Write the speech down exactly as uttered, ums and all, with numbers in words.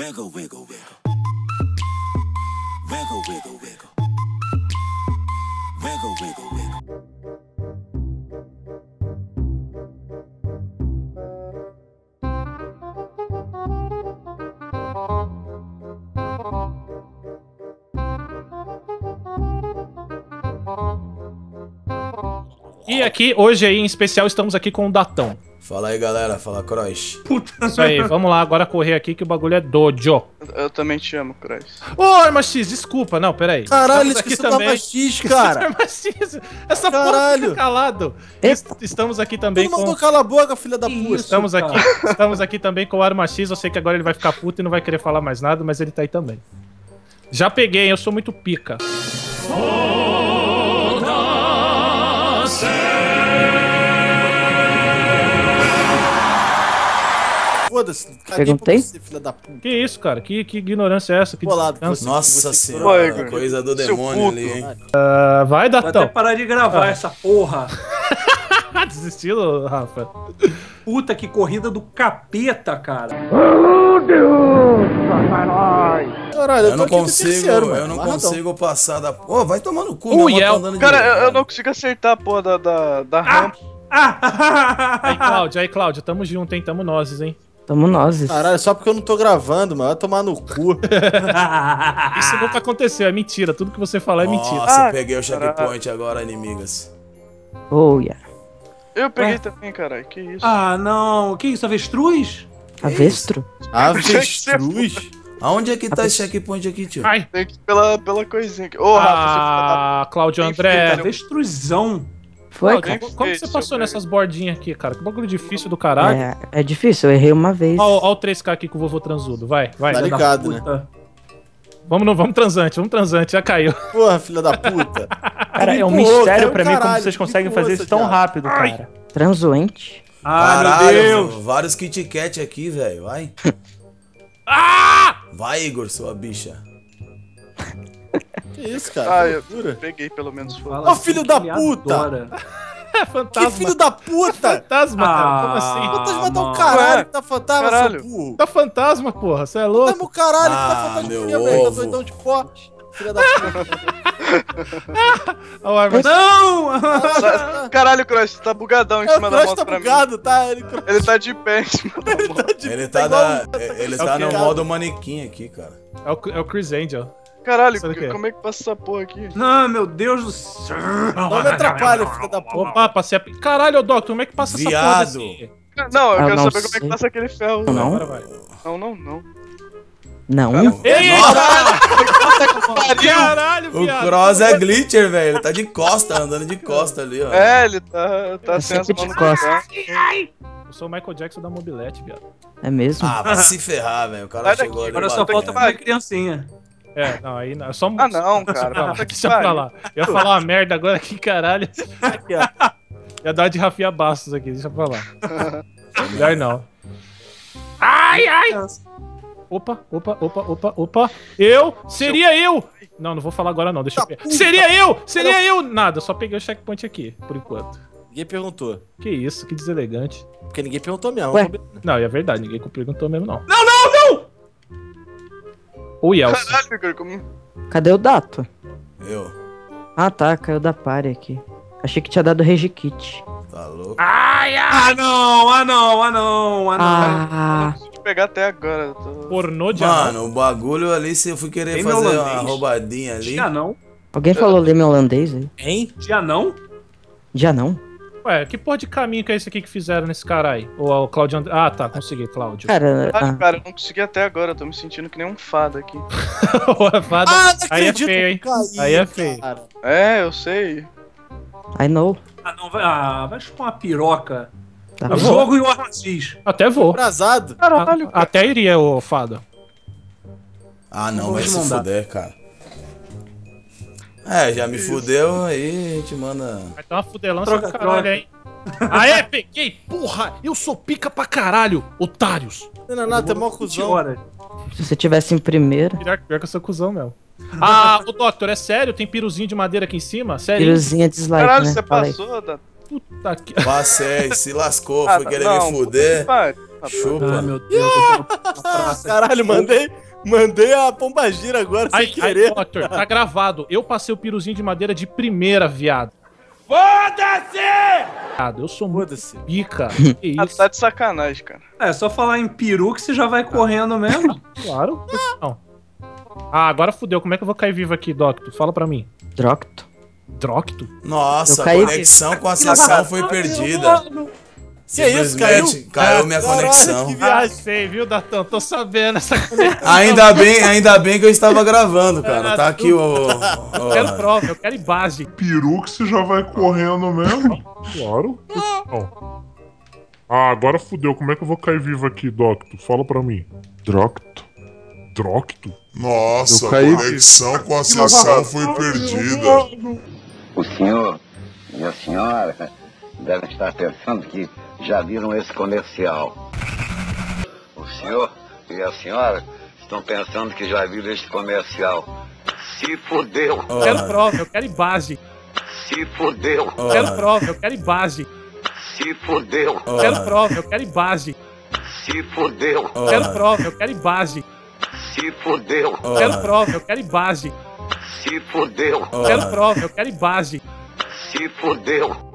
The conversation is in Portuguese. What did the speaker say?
Wiggle, wiggle, wiggle. Wiggle, wiggle, wiggle. Wiggle, wiggle, wiggle. E aqui, hoje aí, em especial, estamos aqui com o Datão. Fala aí, galera. Fala, Croix. Puta. Isso aí, vamos lá agora correr aqui que o bagulho é dojo. Eu, eu também te amo, Croix. Ô, Arma X, desculpa. Não, peraí. Caralho, estamos aqui esqueci do Arma X, cara. Arma X. Essa Caralho. porra fica calado. Eita. Estamos aqui também Tu com... mandou calar a boca, filha da puta. Estamos aqui, estamos aqui também com o Arma X. Eu sei que agora ele vai ficar puto e não vai querer falar mais nada, mas ele tá aí também. Já peguei, hein? Eu sou muito pica. Foda-se, Perguntei? você, filha da puta. Que isso, cara? Que, que ignorância é essa? Que Bolado, descanso. você- Nossa você- senhora, Igor. coisa do Seu demônio puto. ali, hein? Ah, vai, Vou até Datão. parar de gravar Ah. essa porra. Desistiu, Rafa? Puta que corrida do capeta, cara. Caralho, Eu não tô aqui no consigo, terceiro, mano. eu não Amarradão. consigo passar da... Ô, vai tomar no cu, Uh, minha moto Yel. tá andando de Cara, eu, eu lado. não consigo acertar a porra da, da, da rampa. Ah! Aí, Cláudio, aí, Cláudio, tamo junto, hein? Tamo nozes, hein? Tamo nós. Caralho, só porque eu não tô gravando, mano. Vai tomar no cu. Isso nunca aconteceu, é mentira. Tudo que você fala é mentira. Nossa, Ah, peguei o caralho. checkpoint agora, inimigas. Oh, yeah. Eu peguei também, caralho. Que isso? Ah, não. Que isso, avestruz? Avestro? Avestruz? Aonde é que tá esse checkpoint aqui, tio? Ai! Tem que ir pela, pela coisinha aqui. Ô, Rafa, Ah, Cláudio Bem André. feito, Avestruzão. Foi, Cláudio, cara? como que você passou nessas bordinhas aqui, cara? Que bagulho difícil do caralho. É, é difícil, eu errei uma vez. Ó, ó o três K aqui com o vovô transudo. Vai, vai. Tá Filha da ligado, né? puta. Vamos, no, vamos transante, vamos transante. Já caiu. Porra, filha da puta. Cara, é um Empurrou, mistério caiu pra mim como caralho, vocês conseguem empurrou fazer essa isso tão piada. rápido, cara. Transuente. Ah, Caralho, meu Deus. meu, vários Kit Kat aqui, velho, vai. Ah! Vai, Igor, sua bicha. Que isso, Ah, cara? Que eu loucura. peguei pelo menos. Foi. Fala Ô, filho assim da que ele puta. adora. É fantasma. Que filho da puta! Fantasma, cara. Como Ah. assim? Fantasma tá um mano. caralho Ué, que tá fantasma, caralho. seu burro. Tá fantasma, porra. Você é Fantasma louco? o caralho que Ah, tá fantasma meu velho. Tá ovo. doidão de pote. Filha da puta. Ó, o Arma- Não! Sa- Caralho, Croix, você tá bugadão em É, o cima da Crush moto tá pra mim. bugado, tá? Ele, Ele tá de pé em cima da moto. Ele tá, igual da, um- ele É tá o no quê? modo manequim aqui, cara. É o, é o Chris Angel. Caralho, Sabe o quê? como é que passa essa porra aqui? Não, meu Deus do céu. Não me atrapalha, filha da puta. Opa, passei a... Caralho, Doctor, como é que passa essa porra Viado. desse... Não, eu Ah, quero não saber como é que sei. passa aquele ferro. Não. Agora vai. Não, não, não. Não. Ei, Pariu! caralho, O viado. Cross é glitcher, velho. Ele tá de costa, andando de costa ali, ó. É, ele tá, tá É sem as sempre mãos de no costas. chão. Eu sou o Michael Jackson da mobilete, viado. É mesmo? Ah, vai se ferrar, velho. O cara Sai chegou daqui, ali. Agora só batendo. falta fazer criancinha. É, não, aí não. É só... Ah, não, Deixa cara. pra lá, Puta que deixa pra pariu. lá. Eu ia falar uma merda agora aqui, caralho. Aqui, ó. Ia dar de Rafinha Bastos aqui, deixa pra lá. Melhor não. Ai, ai! Opa, opa, opa, opa, opa. Eu? Seria eu! Não, não vou falar agora não, deixa eu pegar. Seria eu! Seria eu! Nada, só peguei o checkpoint aqui, por enquanto. Ninguém perguntou. Que isso, que deselegante. Porque ninguém perguntou mesmo. Ué? Não, e é verdade, ninguém perguntou mesmo não. Não, não, não! O Yelson. Caralho, cara, como... Cadê o Dato? Eu. Ah, tá, caiu da pare aqui. Achei que tinha dado Regikit. Tá louco? Ai, ai! Ah, não, ah, não, ah, não, ah, não. Ah, Preciso te pegar até agora. eu Tô... Pornô de anão. Mano, o bagulho ali, se eu fui querer Tem fazer meu uma holandês. roubadinha ali. Dia não, alguém falou ler meu holandês aí? Hein? dia não. Já não? Ué, que porra de caminho que é esse aqui que fizeram nesse cara aí? Ou o Claudio André... Ah, tá, consegui, Cláudio. Cara, Caralho, ah, cara, eu não consegui até agora. Eu tô me sentindo que nem um fado aqui. Ô, fada. Ah, não Aí é acredito feio, hein? que eu caí, Aí é feio. cara. É, eu sei. I know. Ah, não, vai, ah, vai chupar uma piroca. Tá O Tá bom. bom. jogo e o Armacis. Até vou. Atrasado. Caralho, A- Até iria, ô fada. Ah, não, Vou vai te se mandar. fuder, cara. É, já me fudeu, aí a gente manda. Vai ter uma fudelança Troca, do caralho, troca. hein? Aê, peguei! Porra! Eu sou pica pra caralho, otários! Não, não, não, tem mó vinte cuzão. horas. Se você tivesse em primeiro, Pior, pior que eu sou cuzão mesmo. Ah, o Doctor, é sério? Tem piruzinho de madeira aqui em cima? Sério? piruzinha dislike, caralho, né? você Fala aí. passou da... Puta que... Passei, se lascou, Ah, foi querer não, me fuder. puta que pariu. Chupa. Ai, meu Deus. eu tô na praça. Caralho, mandei, mandei a pombagira agora sem Ai, ai, querer. Doctor, tá gravado. Eu passei o piruzinho de madeira de primeira, viado. Foda-se! Eu sou muito Foda-se. pica. Que Ah, isso? tá de sacanagem, cara. É, só falar em peru que você já vai correndo mesmo. Claro. Não. Ah, agora fudeu. Como é que eu vou cair vivo aqui, Doctor? Fala pra mim. Drocto. Drocto? Nossa, Eu a caí- conexão com a sessão foi perdida. Que isso, caiu? Simplesmente caiu minha Caralho, conexão. que Ah, viagem. sei, viu, Datão? Tô sabendo essa conexão. Ainda bem, ainda bem que eu estava gravando, cara. Tá aqui o. Eu quero prova, eu quero ir base. Peru que você já vai correndo mesmo? Claro. Não. Ah, agora fudeu. Como é que eu vou cair vivo aqui, Docto? Fala pra mim. Drocto. Drocto? Nossa, Eu a caí- conexão com a sessão foi perdida. O senhor e a senhora devem estar pensando que já viram esse comercial. O senhor e a senhora estão pensando que já viram esse comercial. Se fudeu, Eu quero prova, eu quero ir base. se fudeu, Eu quero prova, eu quero ir base. se fudeu, Eu quero prova, eu quero ir base. se fudeu, Eu quero prova, eu quero ir base. se fudeu, Eu quero prova, eu quero ir base. se fudeu, Eu quero prova, eu quero ir base. se fudeu.